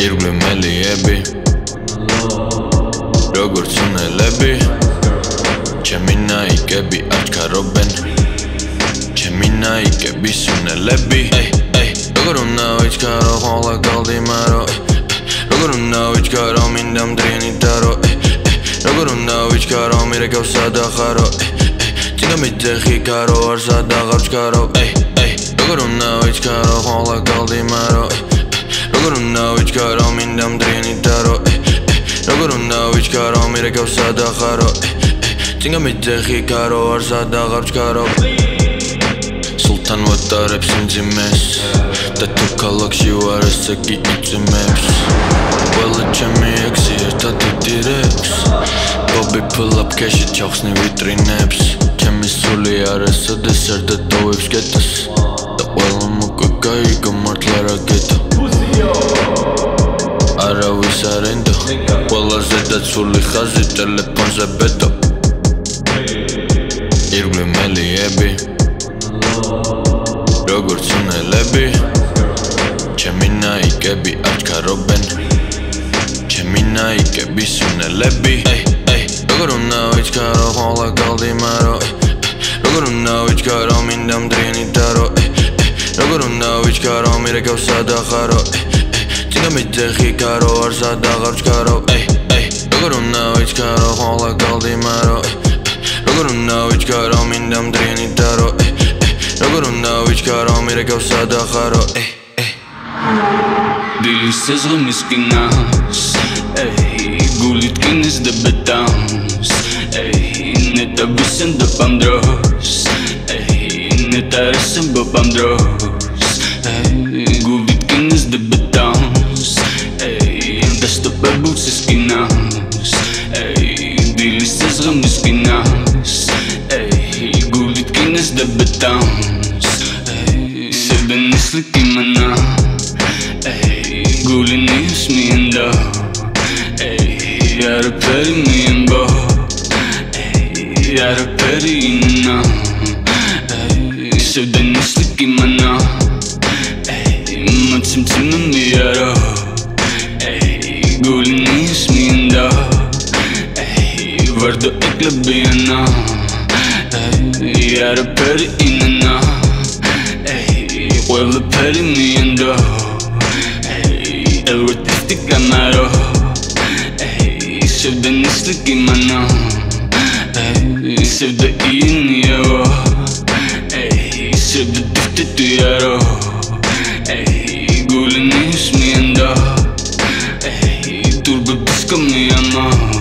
ირგვლივ მელიები როგორც უნელები ჩემი ნაიკები აჩქარობენ ჩემი ნაიკების უნელები როგორ უნდა ვიჩქარო ხოლმე გალდიმარო როგორ უნდა ვიჩქარო მინდა მდრიანი დარო როგორ უნდა ვიჩქარო მირეკავს სადახარო წინა მიძეხი გარო არ სადაღარ ვჩქარო როგორ უნდა ვიჩქარო ხოლმე გალდიმარო როგორ უნდა ვიჩქარო მინდა მდრიანი დარო როგორ უნდა ვიჩქარო მირეკავს სადახარო წინა მიძეხი გარო არ სადაღარ ვჩქარო სულთან ვატარებს იმძიმეს და თუ ქალაქში ვარ ესე კი იწვიმებს ყველა ჩემი ექსი ერთად იდირებს ბობი ფულაპ ქეში ჩახსნი ვიტრინებს ჩემი სული არასოდეს არ დატოვებს გეტას და ყველა მოკვე გაიგო მართლა რა გეტა არავის არ ენდო ყველაზე დაცული ხაზი ტელეფონზე ბეტო ირგვლივ მელიები როგორც უნელები ჩემი ნაიკები აჩქარობენ ჩემი ნაიკების უნელები როგორ უნდა ვიჩქარო ხოლმე გალდიმარო როგორ უნდა ვიჩქარო მინდა მდრიანი დარო როგორ უნდა ვიჩქარო მირეკავს სადახარო წინა მიძეხი გარო არ სადაღარ ვჩქარო როგორ უნდა ვიჩქარო ხოლმე გალდიმარო როგორ უნდა ვიჩქარო მინდა მდრიანი დარო როგორ უნდა ვიჩქარო მირეკავს სადახარო დილის სეზღმის კინას გულით კინეს და ბეტანს ნეტა ვისენდა პამდროს ნეტა რესემბო პამდროს გულით კინეს და ბეტანს დასტოპებულს ის კინას დილის სეზღმის კინას გულით კინეს და ბეტანს სევდენის ლიკიმანა გულინის მიენდა არაფერი მიენბო არაფერი ინა სევდენის ლიკიმანა მოციმციმე მიარო გულინის მიენდა ვარდო ეკლებიანა არაფერი ინა ყველაფერი მიენდა Elvertisti camaro Sevdenis likimana Sevde iniyo Sevde difte tuyaro Gulinis mienda Turbo disco mi ama